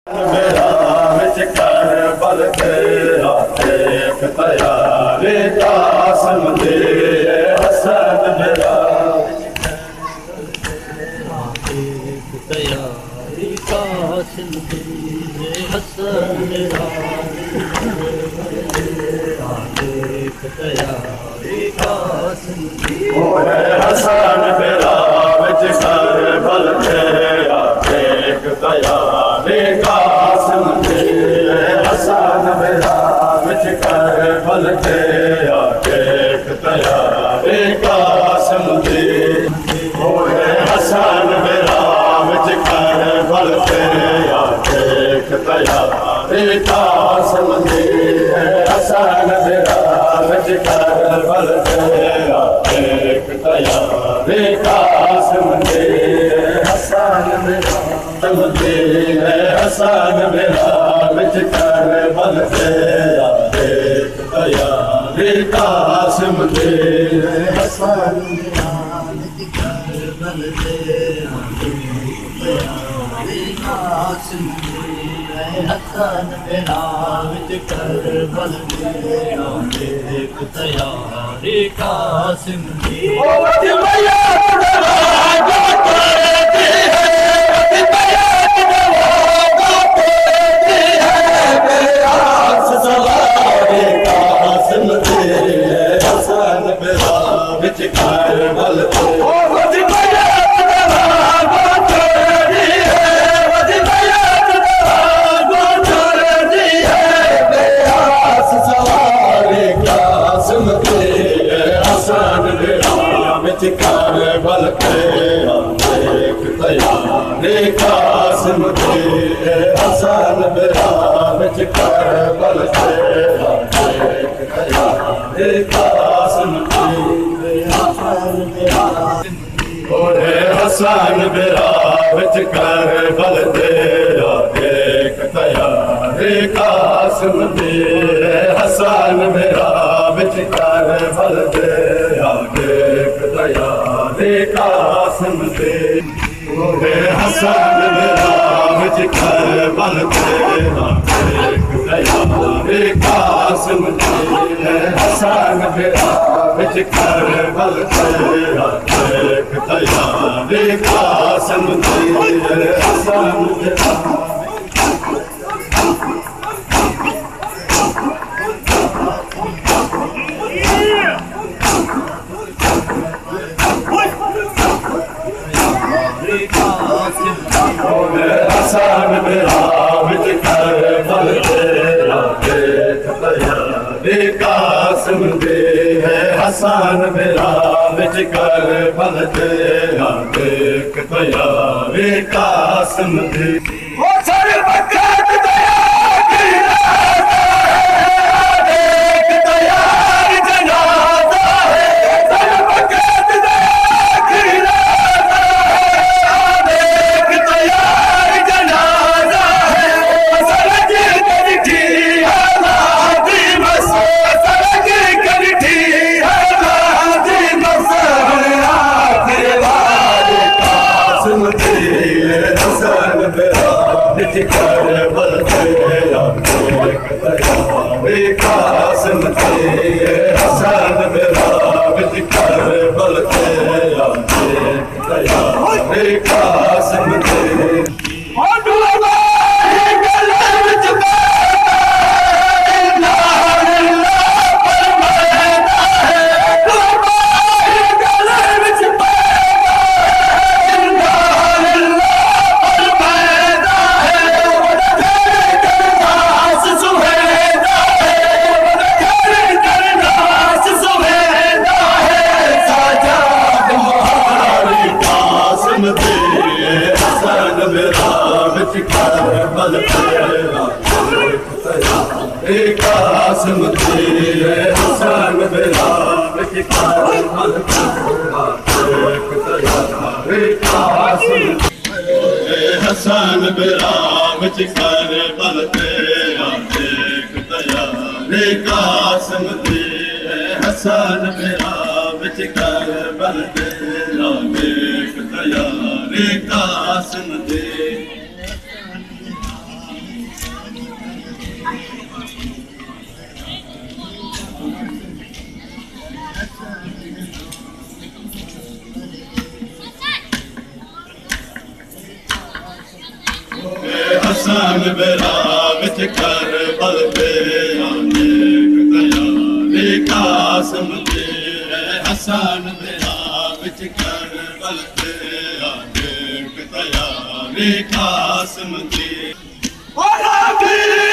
मेरा विच कर बल तेरा देख तैयारी कासम दे हसन मेरा देख तैयारी कासम दे हसन मेरा देख तैयारी कासम दे हसन मेरा विच कर बल तेरा देख तैयारी कासम दे हसन मेरा विच कर बल तेरा देख तैयारी कासम दे हसन मेरा विच कर बल तेरा देख तैयारी कासम दे हसन मेरा विच कर बल तेरा देख तैयारी कासम दे हसन मेरा हसन मेरा विच कर बल तेरा देख तैयारी कासम दे हसन मेरा विच कर बल तेरा देख कासम दे हसन मेरा विच कर बल तेरा देख तैयारी कासम दे कर बल तेरा देख तैयारी कासम दे हसन मेरा विच कर बल तेरा देख तैयारी कासम दे हसन मेरा हसन मेरा विच कर बल तेरा देख तैयारी कासम दे हसन मेरा विच कर बल तेरा देख तैयारी कासम दे हसन मेरा विच कर बल तेरा देख तैयारी कासम दे हसन मेरा विच कर बल तेरा देख तैयारी कासम दे हसन मेरा हसन मेरा विच कर बल तेरा देख तैयारी कासम दे हसन मेरा विच कर बल तेरा देख तैयारी कासम दे कर बल तेरा देख तैयारी कासम दे हसन मेरा विच कर बल तेरा देख तैयारी कासम दे बल तेरा देख तैयारी कासम दे हसन मेरा विच कर बल तेरा देख तैयारी कासम हसन मेरा विच कर बल तेरा देख तैयारी कासम दे हसन मेरा विच कर बल तेरा देख तैयारी कासम दे हसन बेरा विच करबल पे आने तैयारी कासिम दी हसन बेरा विच करबल पे आने तैयारी कासिम दी